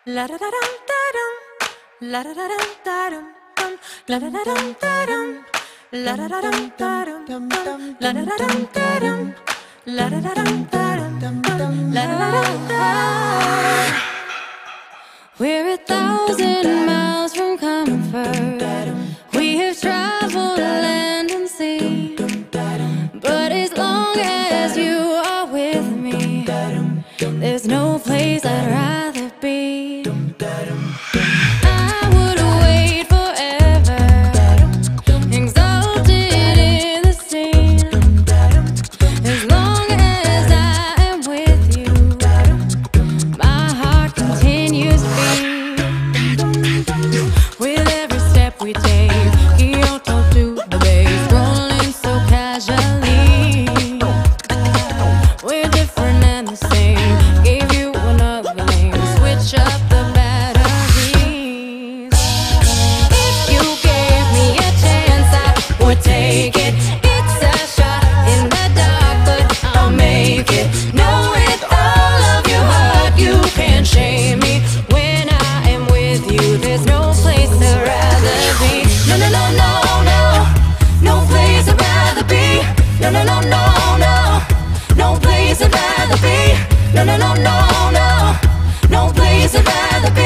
La da da dum da dum, la da da dum da dum dum, la da da dum da dum, la da da dum da dum dum, la da da dum da dum, la da da dum da dum dum, la da da dum da. We're 1,000 miles from comfort. We have traveled land and sea, but as long as you are with me, there's no place I'd rather be. I would wait forever, exalted in the scene. As long as I am with you, my heart continues to beat. With every step we take, Kyoto to the base, rolling so casually. We're different and the same. Gave you another name, switch up the batteries. If you gave me a chance, I would take it. It's a shot in the dark, but I'll make it. Know with all of your heart, you can't shame me. When I am with you, there's no place I'd rather be. No, no, no, no, no, no place I'd rather be. No, no, no, no, no, no place I'd rather be. No, no, no, no, no, no place I'd rather be.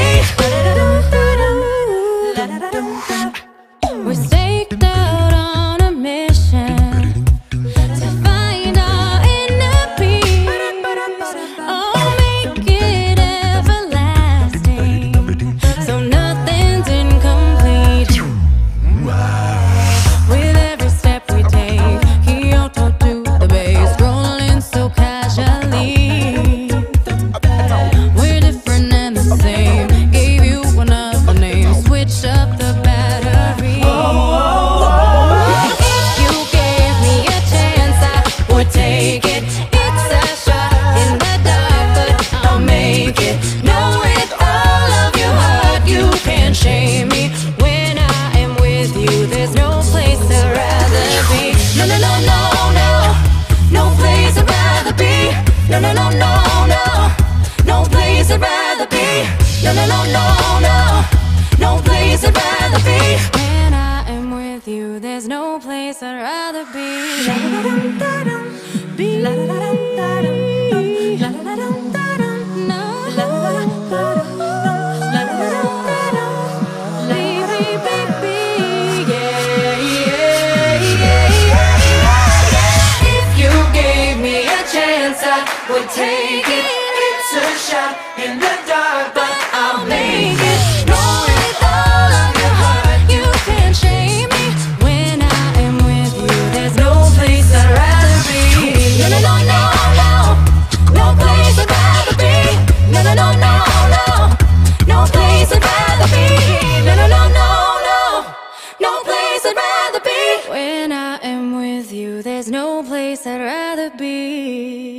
We're staked out on a mission to find our inner peace. Oh, make it everlasting, so nothing's incomplete. With every step we take, Kyoto to the base, rolling so casually. We're different and the same. Gave you another name, switch up the battery. If you gave me a chance, I would take it. It's a shot in the dark, but I'll make it. Know with all of your heart, you can't shame me. When I am with you, there's no place I'd rather be. No, no, no, no, no, no place I'd rather be. No, no, no, no, no, no place I'd rather be. No, no, no, no, no, no place I'd rather be. When I am with you, there's no place I'd rather be. La da da dum da dum, be la da da dum da dum, la da da dum da dum, no, la da da dum da dum, la da da dum da dum, baby, baby, yeah, yeah, yeah, yeah. If you gave me a chance, I would take it. It's a shot in the dark, but I'll make it. Know with all of your heart, you can't shame me. When I am with you, there's no place I'd rather be. No, no, no, no, no, no place I'd rather be. No, no, no, no, no, no place I'd rather be. No, no, no, no, no, no place I'd rather be. When I am with you, there's no place I'd rather be.